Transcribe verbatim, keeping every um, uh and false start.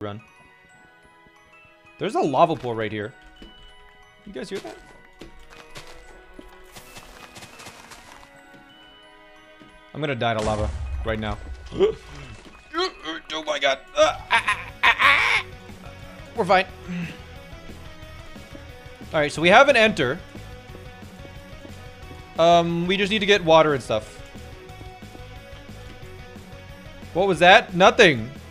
Run. There's a lava pool right here. You guys hear that? I'm gonna die to lava right now. Oh my god. We're fine. Alright, so we have an enter. Um, we just need to get water and stuff. What was that? Nothing.